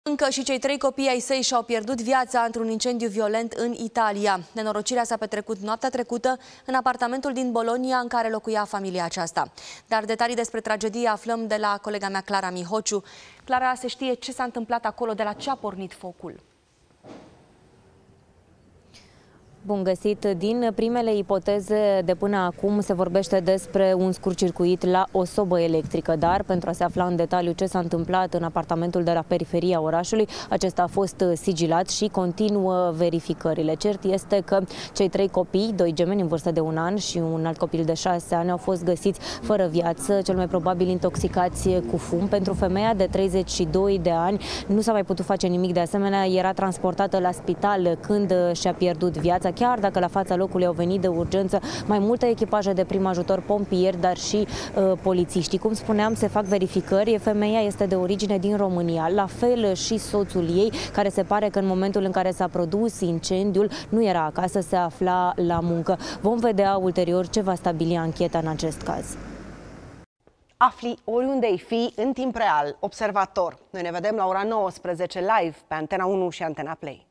Încă și cei 3 copii ai săi și-au pierdut viața într-un incendiu violent în Italia. Nenorocirea s-a petrecut noaptea trecută în apartamentul din Bologna în care locuia familia aceasta. Dar detalii despre tragedie aflăm de la colega mea Clara Mihociu. Clara, se știe ce s-a întâmplat acolo, de la ce a pornit focul? Bun găsit! Din primele ipoteze de până acum se vorbește despre un scurt-circuit la o sobă electrică, dar pentru a se afla în detaliu ce s-a întâmplat în apartamentul de la periferia orașului, acesta a fost sigilat și continuă verificările. Cert este că cei 3 copii, 2 gemeni în vârstă de 1 an și un alt copil de 6 ani, au fost găsiți fără viață, cel mai probabil intoxicați cu fum. Pentru femeia de 32 de ani nu s-a mai putut face nimic, de asemenea era transportată la spital când și-a pierdut viața, chiar dacă la fața locului au venit de urgență mai multe echipaje de prim ajutor, pompieri, dar și polițiști. Cum spuneam, se fac verificări. Femeia este de origine din România, la fel și soțul ei, care se pare că în momentul în care s-a produs incendiul nu era acasă, se afla la muncă. Vom vedea ulterior ce va stabili ancheta în acest caz. Afli oriunde ai fi în timp real, Observator. Noi ne vedem la ora 19 live pe Antena 1 și Antena Play.